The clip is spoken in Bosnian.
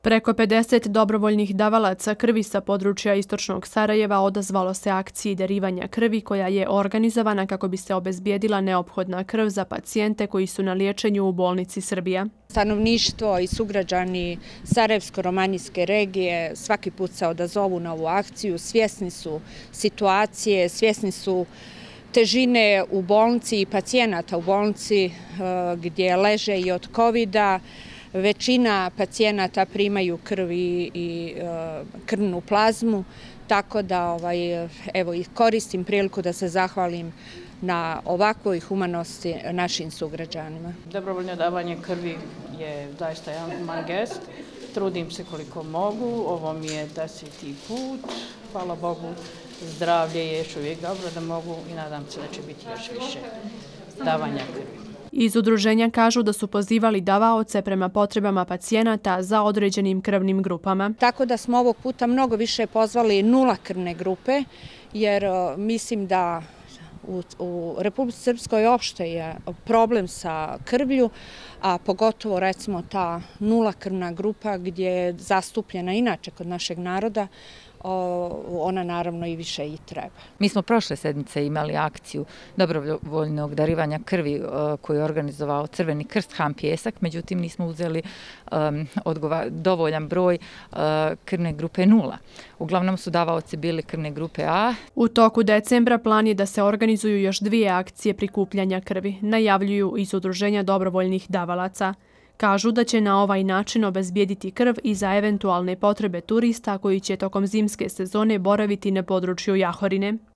Preko 50 dobrovoljnih davalaca krvi sa područja istočnog Sarajeva odazvalo se akciji darivanja krvi koja je organizovana kako bi se obezbijedila neophodna krv za pacijente koji su na liječenju u bolnici Srbija. Stanovništvo i sugrađani Sarajevsko-romanijske regije svaki put se odazovu na ovu akciju, svjesni su situacije, svjesni su težine u bolnici i pacijenata u bolnici gdje leže i od covida. Većina pacijenata primaju krv i krvnu plazmu, tako da evo, koristim priliku da se zahvalim na ovakvoj humanosti našim sugrađanima. Dobrovoljno davanje krvi je zaista jedan human gest. Trudim se koliko mogu, ovo mi je 10. put. Hvala Bogu, zdravlje je još uvijek dobro da mogu i nadam se da će biti još više davanja krvi. Iz udruženja kažu da su pozivali davaoce prema potrebama pacijenata za određenim krvnim grupama. Tako da smo ovog puta mnogo više pozvali 0 krvne grupe, jer mislim da u Republici Srpskoj opšte je problem sa krvlju, a pogotovo recimo ta 0 krvna grupa gdje je zastupljena inače kod našeg naroda, ona naravno i više i treba. Mi smo prošle sedmice imali akciju dobrovoljnog darivanja krvi koju je organizovao Crveni krst Han Pjesak, međutim nismo uzeli dovoljan broj krvne grupe 0. Uglavnom su davaoci bili krvne grupe A. U toku decembra plan je da se organizuju još 2 akcije prikupljanja krvi, najavljuju iz udruženja dobrovoljnih davalaca. Kažu da će na ovaj način obezbijediti krv i za eventualne potrebe turista koji će tokom zimske sezone boraviti na području Jahorine.